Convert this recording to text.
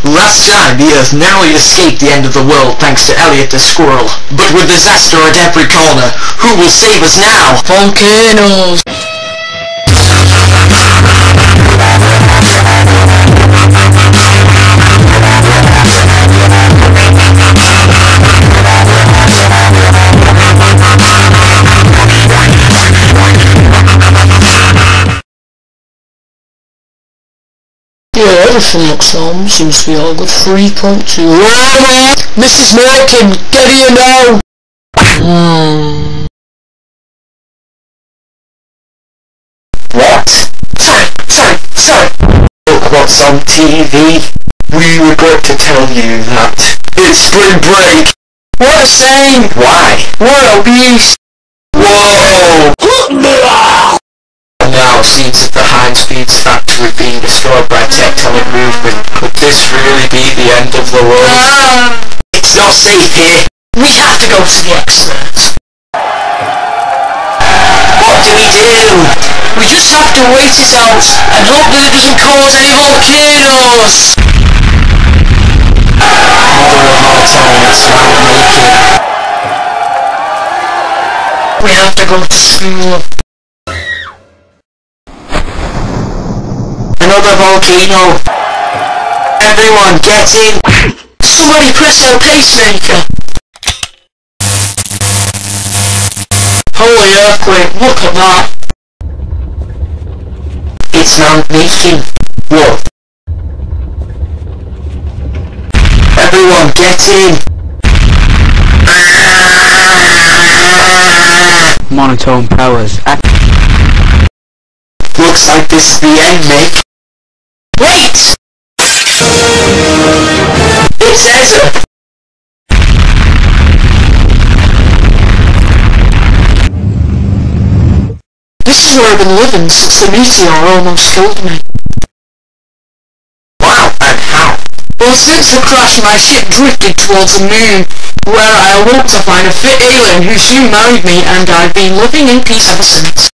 Last time, the Earth narrowly escaped the end of the world thanks to Elliot the Squirrel. But with disaster at every corner, who will save us now? Volcanoes! Yeah, everything looks normal, seems to be all good. 3.2. Roma! Mrs. Malkin, get here now! What? Sorry. Look what's on TV. We regret to tell you that it's spring break. What a shame! Why? What abuse! Whoa! Now, scenes of the Heinz-Fields factory being destroyed by tectonic movement. Could this really be the end of the world? It's not safe here. We have to go to the experts. What do we do? We just have to wait it out and hope that it doesn't cause any volcanoes! Mother of all talents, round making. We have to go to school. Another volcano. Everyone get in. Somebody press our pacemaker. Holy earthquake, look at that. It's round making. What? Everyone get in. Monotone powers. Looks like this is the end, Mick. Wait! It's Ezra. This is where I've been living since the meteor almost killed me. Wow, and how? Well, since the crash, my ship drifted towards the moon, where I awoke to find a fit alien who soon married me, and I've been living in peace ever since.